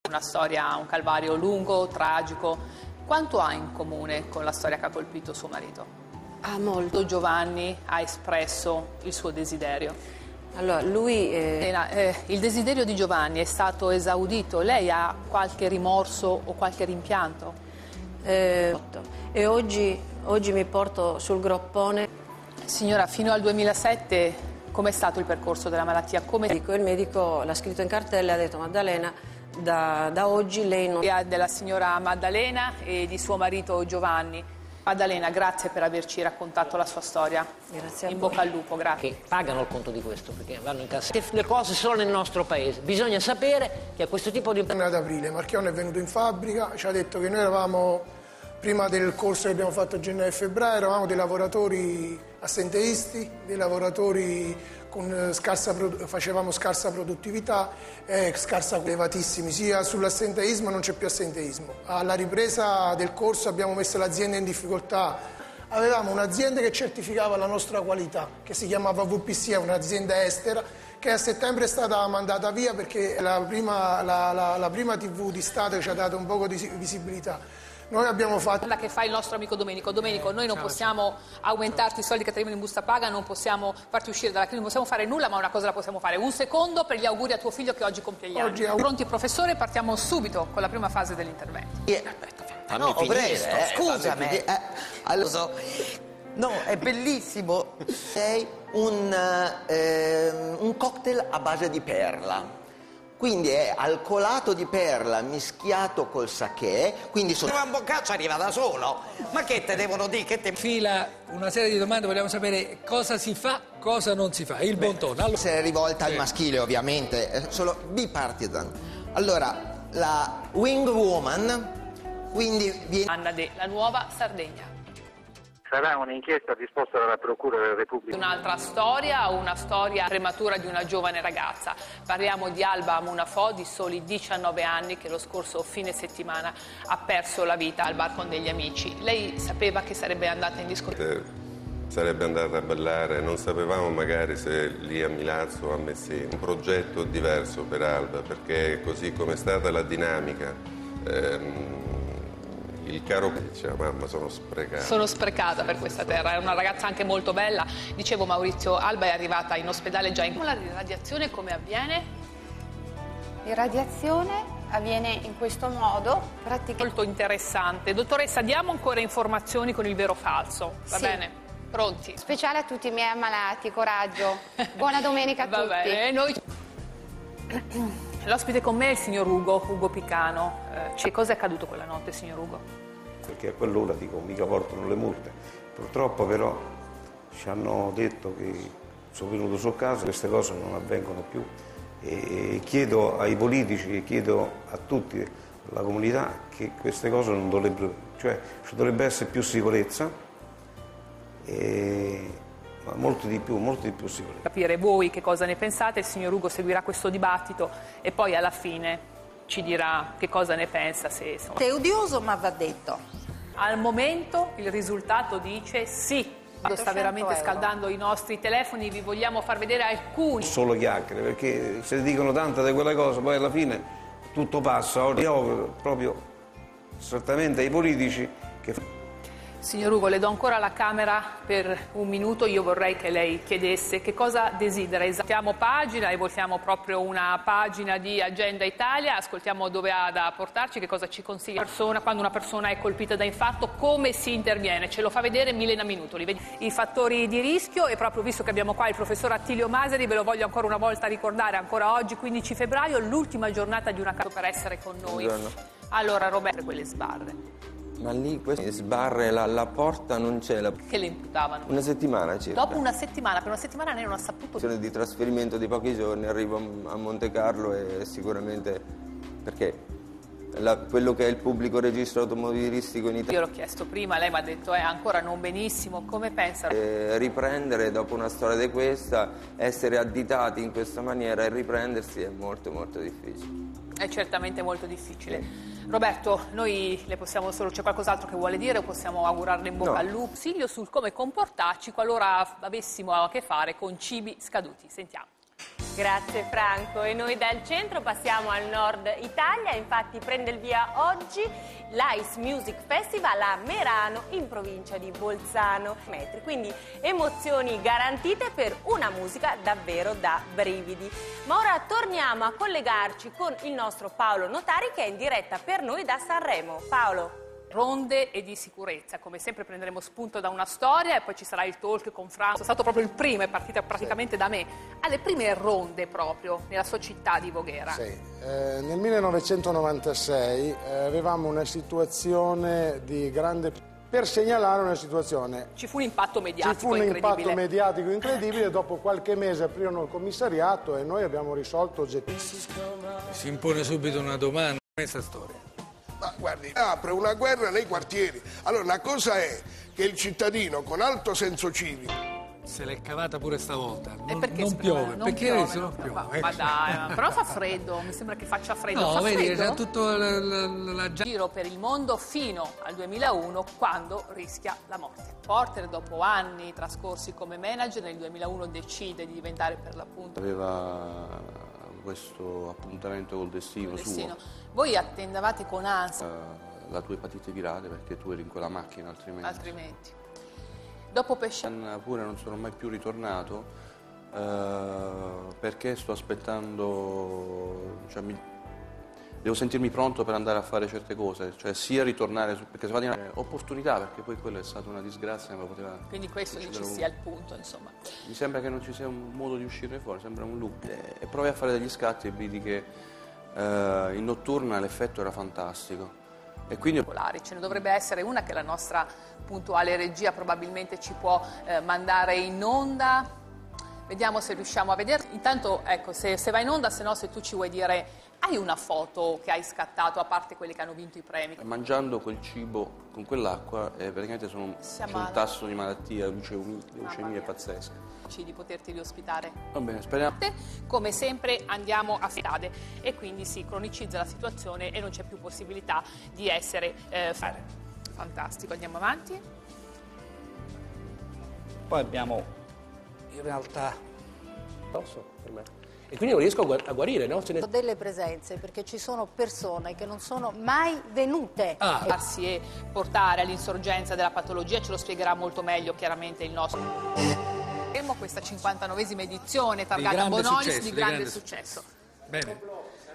Una storia, un calvario lungo, tragico. Quanto ha in comune con la storia che ha colpito suo marito? Ah, molto. Giovanni ha espresso il suo desiderio. Allora, lui... Il desiderio di Giovanni è stato esaudito. Lei ha qualche rimorso o qualche rimpianto? E oggi mi porto sul groppone. Signora, fino al 2007 com'è stato il percorso della malattia? Il medico l'ha scritto in cartella e ha detto: Maddalena, da oggi lei non... Della signora Maddalena e di suo marito Giovanni. Maddalena, grazie per averci raccontato la sua storia. Grazie a in voi. bocca al lupo, grazie. Che pagano il conto di questo, perché vanno in cassa. Le cose sono nel nostro paese. Bisogna sapere che a questo tipo di... Ad aprile Marchionne è venuto in fabbrica, ci ha detto che noi eravamo, prima del corso che abbiamo fatto a gennaio e febbraio, eravamo dei lavoratori assenteisti, dei lavoratori con facevamo scarsa produttività e elevatissimi. Sia sull'assenteismo non c'è più assenteismo. Alla ripresa del corso abbiamo messo l'azienda in difficoltà. Avevamo un'azienda che certificava la nostra qualità, che si chiamava VPC, è un'azienda estera, che a settembre è stata mandata via perché la prima TV di Stato che ci ha dato un poco di visibilità. Noi abbiamo fatto... Che fa il nostro amico Domenico. Domenico, noi non possiamo aumentarti i soldi che ti arrivano in busta paga, non possiamo farti uscire dalla crisi, non possiamo fare nulla, ma una cosa la possiamo fare. Un secondo per gli auguri a tuo figlio che oggi compie gli anni. Pronti, professore? Partiamo subito con la prima fase dell'intervento. Fammi finire, scusami. Allora, no, è bellissimo. Sei un cocktail a base di perla. Quindi è alcolato di perla mischiato col sakè, quindi Una boccaccia arriva da solo. Ma che te devono dire? Che te... Fila una serie di domande, vogliamo sapere cosa si fa, cosa non si fa. Il buon tono. Allora... essere rivolta al maschile, ovviamente, solo bipartisan. Allora, la wing woman, quindi viene... Anna De, la nuova Sardegna. Sarà un'inchiesta disposta dalla Procura della Repubblica. Un'altra storia, una storia prematura di una giovane ragazza. Parliamo di Alba Munafò, di soli 19 anni, che lo scorso fine settimana ha perso la vita al bar con degli amici. Lei sapeva che sarebbe andata in discoteca? Sarebbe andata a ballare, non sapevamo magari se lì a Milazzo o a Messina. Un progetto diverso per Alba, perché così come è stata la dinamica... il caro diceva: mamma, sono sprecata. Sono sprecata per questa terra, è una ragazza anche molto bella. Dicevo, Maurizio, Alba è arrivata in ospedale già in... La radiazione come avviene? L'irradiazione avviene in questo modo, Molto interessante. Dottoressa, diamo ancora informazioni con il vero o falso, va Sì. bene? Pronti? Speciale a tutti i miei ammalati, coraggio. Buona domenica a Va tutti. bene, noi... L'ospite con me è il signor Ugo Picano. Che cosa è accaduto quella notte, signor Ugo? Perché a quell'ora, dico, mica portano le multe. Purtroppo però ci hanno detto che sono venuto sul caso, queste cose non avvengono più. E chiedo ai politici, chiedo a tutti, alla comunità, che queste cose non dovrebbero... cioè ci dovrebbe essere più sicurezza, ma molto di più sicurezza. Capire voi che cosa ne pensate, il signor Ugo seguirà questo dibattito e poi alla fine ci dirà che cosa ne pensa. È odioso, ma va detto. Al momento il risultato dice sì. Sta veramente scaldando i nostri telefoni, vi vogliamo far vedere alcuni. Solo chiacchiere, perché se dicono tante di quelle cose, poi alla fine tutto passa. Io proprio strettamente ai politici che... Signor Ugo, le do ancora la camera per un minuto. Io vorrei che lei chiedesse che cosa desidera. Voltiamo pagina e voltiamo proprio una pagina di Agenda Italia. Ascoltiamo dove ha da portarci, che cosa ci consiglia quando una persona è colpita da infarto, come si interviene. Ce lo fa vedere Milena Minutoli. I fattori di rischio, e proprio visto che abbiamo qua il professor Attilio Maseri, ve lo voglio ancora una volta ricordare, ancora oggi 15 febbraio, l'ultima giornata di una casa per essere con noi. Buongiorno. Allora Roberto, quelle sbarre. Ma lì queste sbarre, la porta non c'è. Che le imputavano? Una settimana circa. Dopo una settimana, per una settimana lei non ha saputo. Di trasferimento di pochi giorni, arrivo a Monte Carlo e sicuramente perché quello che è il pubblico registro automobilistico in Italia. Io l'ho chiesto prima, lei mi ha detto ancora non benissimo, come pensa? Riprendere dopo una storia di questa, essere additati in questa maniera e riprendersi è molto molto difficile. È certamente molto difficile. Roberto, noi le possiamo solo, c'è qualcos'altro che vuole dire o possiamo augurarle in bocca al lupo? Consiglio sul come comportarci qualora avessimo a che fare con cibi scaduti. Sentiamo. Grazie Franco. E noi dal centro passiamo al nord Italia. Infatti prende il via oggi l'Ice Music Festival a Merano in provincia di Bolzano. Quindi emozioni garantite per una musica davvero da brividi. Ma ora torniamo a collegarci con il nostro Paolo Notari che è in diretta per noi da Sanremo. Paolo. Ronde e di sicurezza, come sempre prenderemo spunto da una storia e poi ci sarà il talk con Franco. È stato proprio il primo, è partita praticamente da me, alle prime ronde proprio nella sua città di Voghera. Sì. Nel 1996 avevamo una situazione di grande... Per segnalare una situazione... Ci fu un impatto mediatico incredibile. Ci fu un impatto mediatico incredibile, dopo qualche mese aprirono il commissariato e noi abbiamo risolto oggettivamente. Si impone subito una domanda, questa storia. Ma guardi, apre una guerra nei quartieri. Allora una cosa è che il cittadino con alto senso civico se l'è cavata pure stavolta. Non piove, perché adesso non piove. Ma dai, però fa freddo, mi sembra che faccia freddo. No, fa vedi, freddo? c'è tutto la giro per il mondo fino al 2001 quando rischia la morte. Porter dopo anni trascorsi come manager nel 2001 decide di diventare per l'appunto aveva questo appuntamento col destino suo. Voi attendavate con ansia la tua epatite virale perché tu eri in quella macchina altrimenti. Dopo Pesce pure non sono mai più ritornato perché sto aspettando, cioè, devo sentirmi pronto per andare a fare certe cose, cioè sia ritornare perché se vado in opportunità, perché poi quella è stata una disgrazia, ma poteva. Quindi questo dici sia il punto, insomma. Mi sembra che non ci sia un modo di uscirne fuori, sembra un loop. E provi a fare degli scatti e vedi che in notturna l'effetto era fantastico. E quindi ce ne dovrebbe essere una che la nostra puntuale regia probabilmente ci può mandare in onda. Vediamo se riusciamo a vedere. Intanto, ecco, se va in onda, se no, se tu ci vuoi dire, hai una foto che hai scattato, a parte quelli che hanno vinto i premi? Mangiando quel cibo con quell'acqua, praticamente c'è un tasso di malattia, leucemia pazzesca. Di poterti riospitare. Va bene, speriamo. Come sempre andiamo a strade e quindi si cronicizza la situazione e non c'è più possibilità di essere fantastico. Andiamo avanti. Poi abbiamo in realtà per me. E quindi non riesco a guarire, no? Delle presenze, perché ci sono persone che non sono mai venute. Farsi e portare all'insorgenza della patologia ce lo spiegherà molto meglio chiaramente il nostro. Questa 59esima edizione targata Bonolis di grande successo. Bene.